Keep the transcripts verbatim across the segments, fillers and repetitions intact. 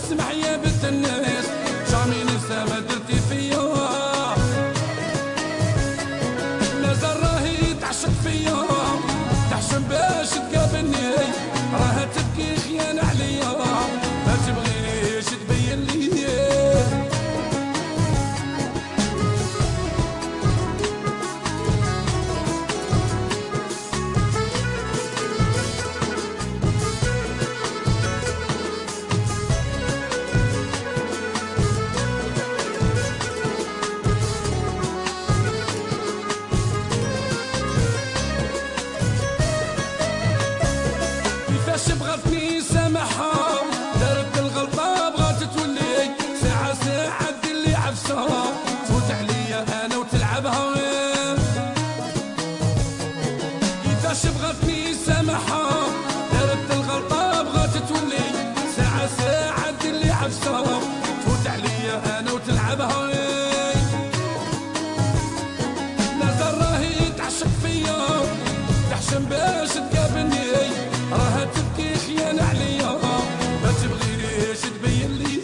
اسمح يا بنت الناس جامي ننسى ما درتي فيا مازال راهي تعشق فيا تحشم باش تقابلني راها تبكي خيانة عليا ما تبغينيش تبين لي كيفاش بغاتني سامحها دارت الغلطة بغات تولي ساعة ساعة دير لي عفسة تفوت عليا أنا وتلعبها كيفاش بغاتني سامحها دارت الغلطة بغات تولي ساعة ساعة دير لي عفسة تفوت عليا أنا وتلعبها مازال راهي تعشق فيا تحشم باش تقابلني راها تبكي خيانة عليا ما تبغينيش تبين لي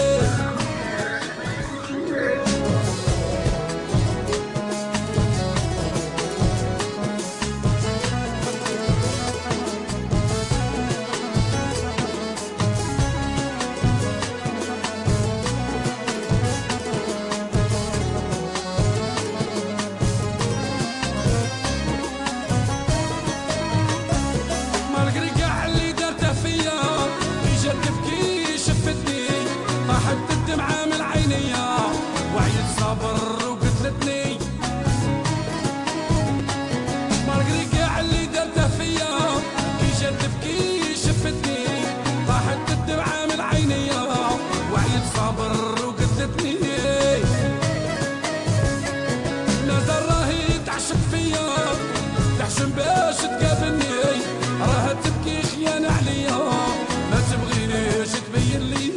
طاحت الدمعة من عينيا وعيت صبر وقتلتني مارقري كاع اللي درته فيا كي جات تبكي شفتني طاحت الدمعة من عينيا وعيت صبر وقتلتني مازال راهي تعشق فيا تحشم باش تقابلني راها تبكي خيانة عليا ما تبغينيش تبين لي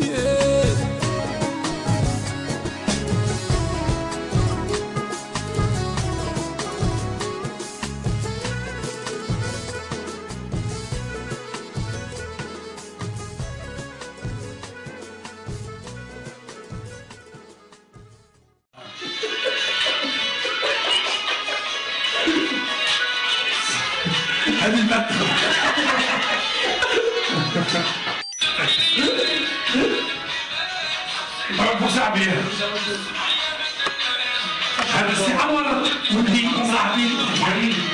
هذه المكتب مرحبا صاحبي هذا السي عمر ودي صاحبي حبيبي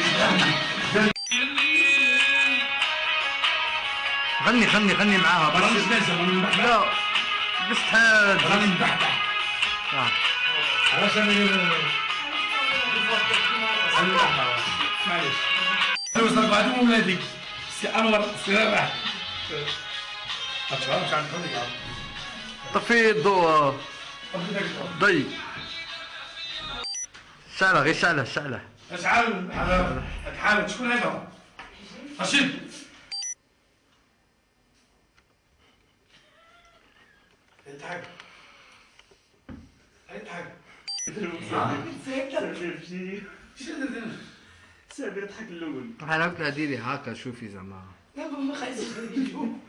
غني غني غني معاها بس راني لازم لا بس حاج راني نبحبح اه علاش راني معليش وصل بعدهم ولادي سي انور سي رابح اتفرج على الحلقه طفي الضوء ضي شعله غير شعله شعله اشعل على الحالة شكون هذا؟ رشيد اضحك اضحك سابر يضحك الاول انا قلت لها ديري هكا شوفي زعما لا ما خايف